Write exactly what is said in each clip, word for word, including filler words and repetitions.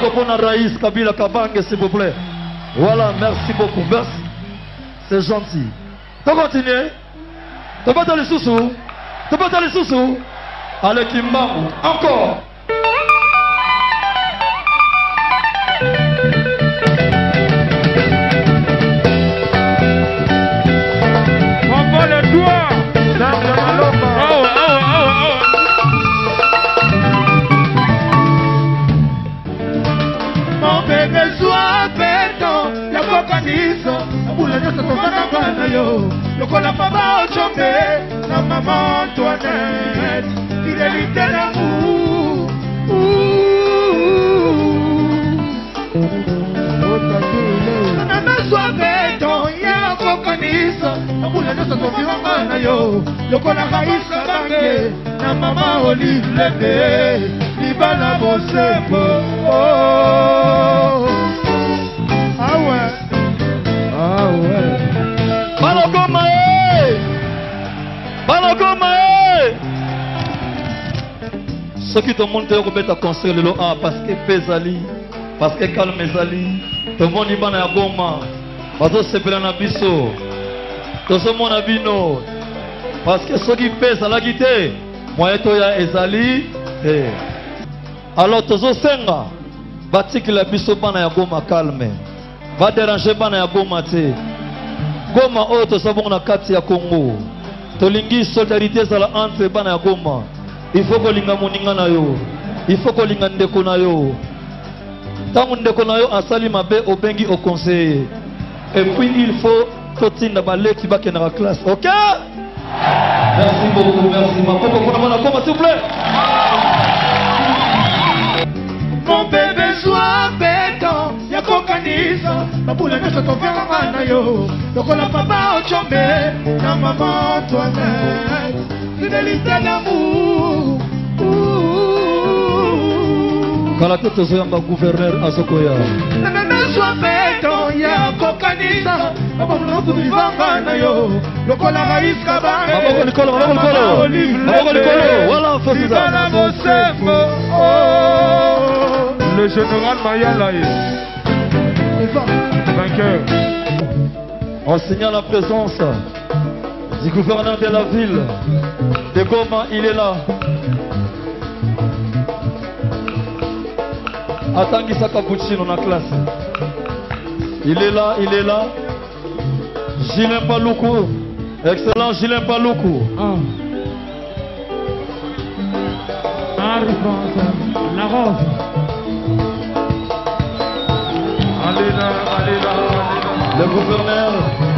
Maboko pour la Raïs Kabila Kabange, s'il vous plaît. Voilà, merci beaucoup. Merci. C'est gentil. Tu continues? Tu peux aller sous-sous? Tu peux aller sous-sous? Allez, Kimbangu. Encore. On va le doigt. Oh, oh, oh, oh. Mon bébé soit béton, la cocanise, la boule de ce qu'on a yo. Le col à papa au chambé, la maman Antoinette, fidélité l'amour. Nana soit béton, y'a un cocanise, la boule de ce qu'on a yo. Le col à raïs kabange, la maman olive lébé, libana bosepo. Oh, ah ouais, ah ouais. Balogoma eh! Balogoma eh! Ce qui te montre que tu as construit le ah parce que Pesali, parce que calme Zali, tout le monde y va à Goma, parce que c'est plein d'abisso, tout le monde a bino, parce que ce qui pèse à la guitare, moi et toi Ezali, alors tous les senga, bâti que la bisso bana Goma calme, va déranger bana Goma te. Goma o to sabon na kati ya Congo. To lingi solidarité za la entre bana ya Goma. Il faut ko linga moninga na yo. Il faut ko linga ndeko na yo. Tangu ndeko na yo asali mabe obengi au conseiller. Et puis il faut to tinda balé qui ba ke na classe. OK? Merci beaucoup, merci. Ma papa pour na Goma s'il vous plaît. Mon bébé soit béton, y'a cocanisa, la boule de ce qu'on fait en yo. Le col à papa au chambé, la maman Antoinette, fidélité d'amour. Quand la tête se yamba gouverneur Azokoya. La bébé soit béton, y'a cocanisa, la boule de vivant yo. Le col à raïs kabange, la maman olive lébé, voilà, fais ça. Le général Mayala vainqueur. On signale la présence du gouverneur de la ville de Goma, il est là. Atangi Sakapuccino dans la classe. Il est là, il est là. Gilin Paloukou. Excellent Gilin Paloukou. Ah. La rose. Allez là, allez là, allez là. Le gouverneur.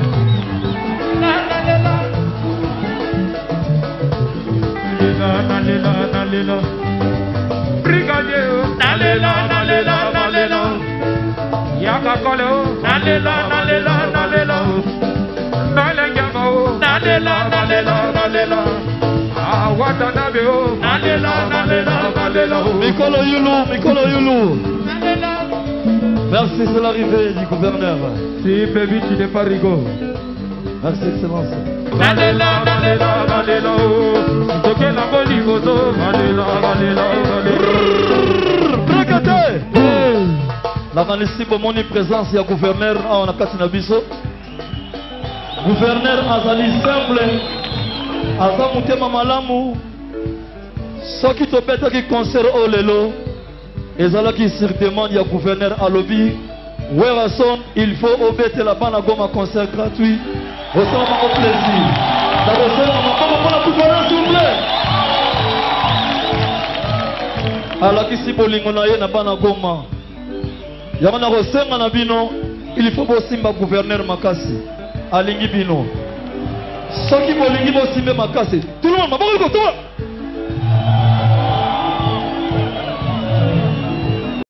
Allez là, allez là, allez là. Brigadier, allez là, allez là, allez là. Yaka Kolo, allez là, allez là, allez là. Nalengamo, allez là, allez là, allez là. Ah, Watanabe, allez là, allez là, allez là. Mikolo Youlou, Mikolo Youlou. Allez là. Merci, c'est l'arrivée du gouverneur. Si, baby, tu n'es pas rigolo. Merci, excellence. Allez là, allez là, allez là. Toquez la bolivoso. Allez là, allez là, allez là. Brigade. La Ranisi Bomoni présence, il y a gouverneur à Nakatina Biso. Gouverneur Azali simple. Azamutema Malamu. Ce qui te pète qui concerne au lelo. Et ça qui certainement il y a gouverneur à lobby. Werason, il faut obéir la bande à Goma concert gratuit. Recevez mon plaisir. Ça recevez mon pour la gouverneur s'il vous plaît. Alors qui si bolingo na ye na bande Goma. Yamana recevez na bino. Il faut aussi ma gouverneur makasi. Alingi bino. Ce qui bolingi bosimbe makasi. Tout le monde, ma bonne